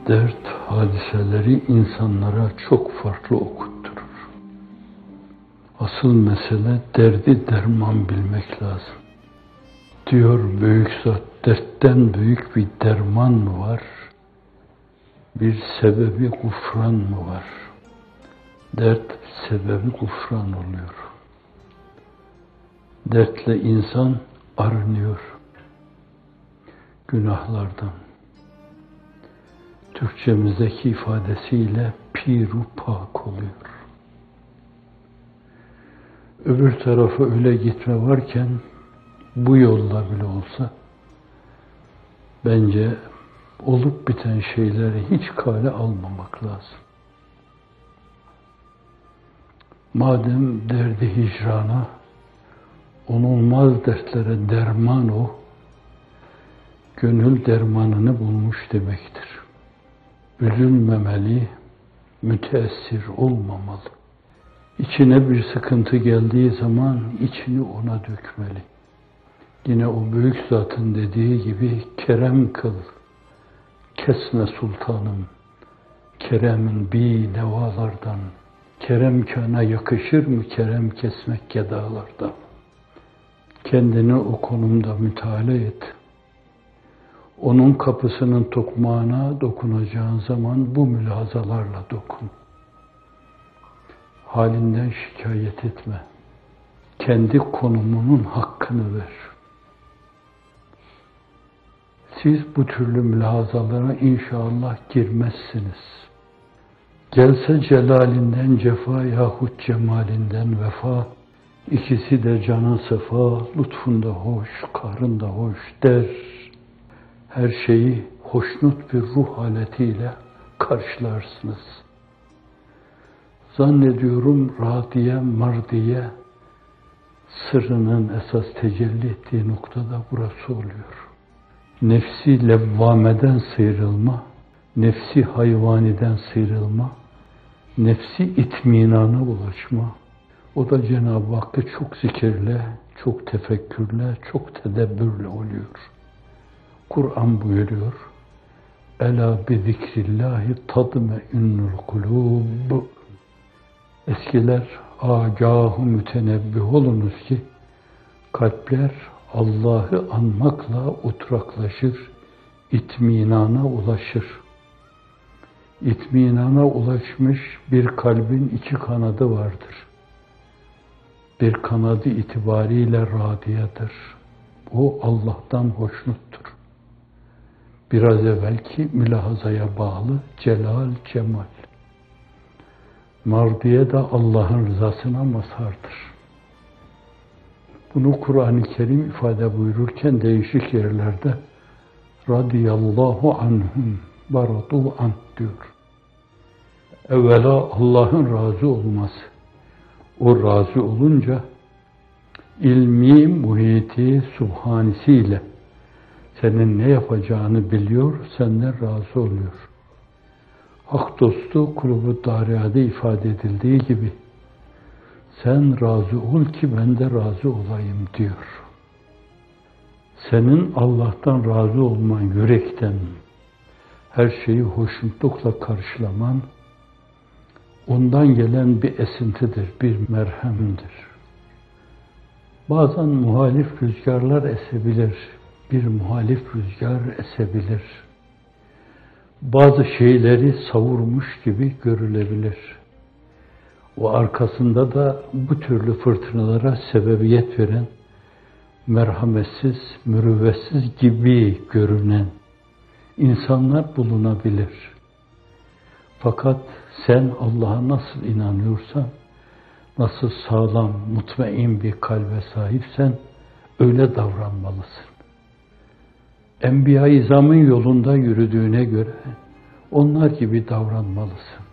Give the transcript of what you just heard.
Dert hadiseleri insanlara çok farklı okutturur. Asıl mesele derdi derman bilmek lazım. Diyor büyük zat, dertten büyük bir derman mı var? Bir sebebi gufran mı var? Dert sebebi gufran oluyor. Dertle insan arınıyor günahlardan. Türkçemizdeki ifadesiyle piru pak oluyor. Öbür tarafa öyle gitme varken bu yolla bile olsa bence olup biten şeyleri hiç kale almamak lazım. Madem derdi hicrana, onulmaz dertlere derman o, gönül dermanını bulmuş demektir. Üzülmemeli, müteessir olmamalı. İçine bir sıkıntı geldiği zaman içini ona dökmeli. Yine o büyük zatın dediği gibi kerem kıl, kesme sultanım, keremin bi nevalardan, kerem kana yakışır mı kerem kesmek gedalardan. Kendini o konumda müteala et. Onun kapısının tokmağına dokunacağın zaman bu mülahazalarla dokun. Halinden şikayet etme. Kendi konumunun hakkını ver. Siz bu türlü mülahazalara inşallah girmezsiniz. Gelse celalinden cefa yahut cemalinden vefa, ikisi de canın sefa, lütfunda hoş, kahrında hoş der. Her şeyi hoşnut bir ruh haletiyle karşılarsınız. Zannediyorum radiye, mardiye sırrının esas tecelli ettiği noktada burası oluyor. Nefsi levvameden sıyrılma, nefsi hayvaniden sıyrılma, nefsi itminana ulaşma. O da Cenab-ı Hakk'ı çok zikirle, çok tefekkürle, çok tedebbürle oluyor. Kur'an buyuruyor, Ela bi zikrillahi tadmeinnul kulub. Eskiler agâh-ı mütenebbih olunuz ki kalpler Allah'ı anmakla oturaklaşır, itminana ulaşır. İtminana ulaşmış bir kalbin iki kanadı vardır. Bir kanadı itibariyle radiyedir. O Allah'tan hoşnuttur. Biraz evvelki mülahazaya bağlı celal, cemal. Mardiye de Allah'ın rızasına mazhardır. Bunu Kur'an-ı Kerim ifade buyururken değişik yerlerde radiyallahu anhum baradu an diyor. Evvela Allah'ın razı olması. O razı olunca ilmi muhiti subhanisiyle senin ne yapacağını biliyor, senden razı oluyor. Hak dostu Kulub-u Dariya'da ifade edildiği gibi sen razı ol ki ben de razı olayım diyor. Senin Allah'tan razı olman yürekten, her şeyi hoşnutlukla karşılaman, ondan gelen bir esintidir, bir merhemdir. Bazen muhalif rüzgarlar esebilir, bir muhalif rüzgar esebilir. Bazı şeyleri savurmuş gibi görülebilir. O arkasında da bu türlü fırtınalara sebebiyet veren, merhametsiz, mürüvvetsiz gibi görünen insanlar bulunabilir. Fakat sen Allah'a nasıl inanıyorsan, nasıl sağlam, mutmain bir kalbe sahipsen öyle davranmalısın. Enbiya-i İzam'ın yolunda yürüdüğüne göre onlar gibi davranmalısın.